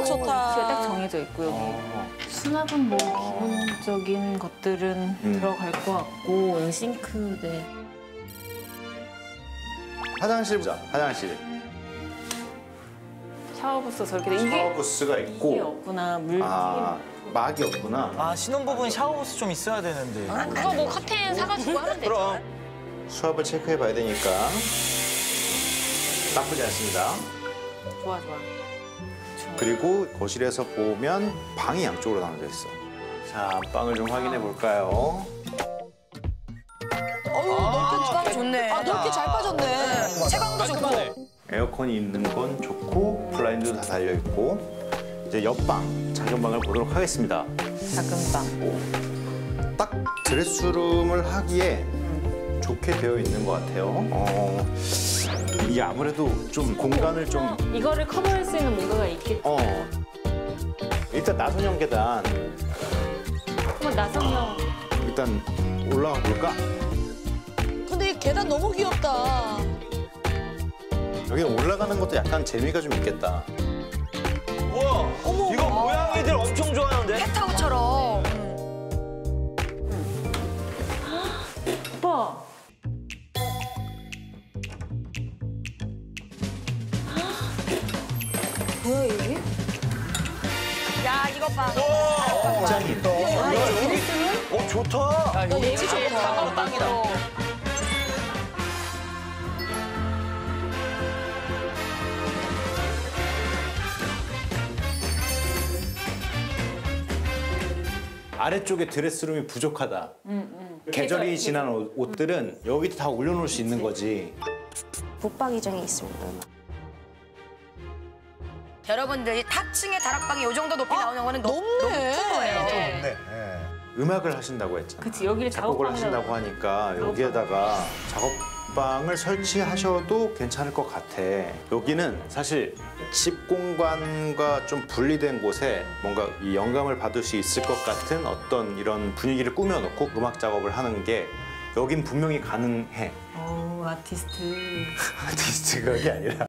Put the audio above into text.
좋다. 위치가 딱 정해져 있고요. 수납은 뭐 기본적인 것들은 들어갈 것 같고 싱크대. 화장실 보자. 화장실. 샤워부스 저렇게 돼. 이게 샤워부스가 이게 있고. 없구나. 물 막이 없구나. 아, 신혼부부는 샤워부스 좀 있어야 되는데. 그거 뭐 커튼 사가지고 하면 되죠. 그럼. 수압을 체크해 봐야 되니까. 나쁘지 않습니다. 좋아 좋아. 그리고 거실에서 보면 방이 양쪽으로 나눠져 있어. 자, 방을 좀 확인해 볼까요? 넓게 좋네. 넓게 잘 빠졌네. 채광도 좋고. 에어컨이 있는 건 좋고 블라인드도 다 달려 있고. 이제 옆방, 작은 방을 보도록 하겠습니다. 작은 방. 딱 드레스룸을 하기에 좋게 되어 있는 것 같아요. 이게 아무래도 좀 공간을 좀 이거를 커버할 수 있는 뭔가가 있겠지. 일단 나선형 계단 한번 나선형. 일단 올라가 볼까? 근데 이 계단 너무 귀엽다. 여기 올라가는 것도 약간 재미가 좀 있겠다. 우와, 이거 고양이들 엄청 좋아하는데? 캣타워처럼. 오빠. 뭐야 이게? 야, 이거 봐. 굉장히 좋다. 너 예지 좋다. 빵이다. 아래쪽에 드레스룸이 부족하다. 계절이 지난 옷들은 여기 다 올려놓을 수 있는 거지. 붙박이장이 있습니다. 여러분들, 이 탑층의 다락방이 이 정도 높이 나오는 거는 높네. 높은 거예요. 음악을 하신다고 했잖아. 그치, 여기를 작곡을 작업방이라고. 하신다고 하니까 여기에다가 작업방을 설치하셔도 괜찮을 것 같아. 여기는 사실 집 공간과 좀 분리된 곳에 뭔가 이 영감을 받을 수 있을 것 같은 어떤 이런 분위기를 꾸며놓고 음악 작업을 하는 게 여긴 분명히 가능해. 오, 아티스트. 아티스트 그게 아니라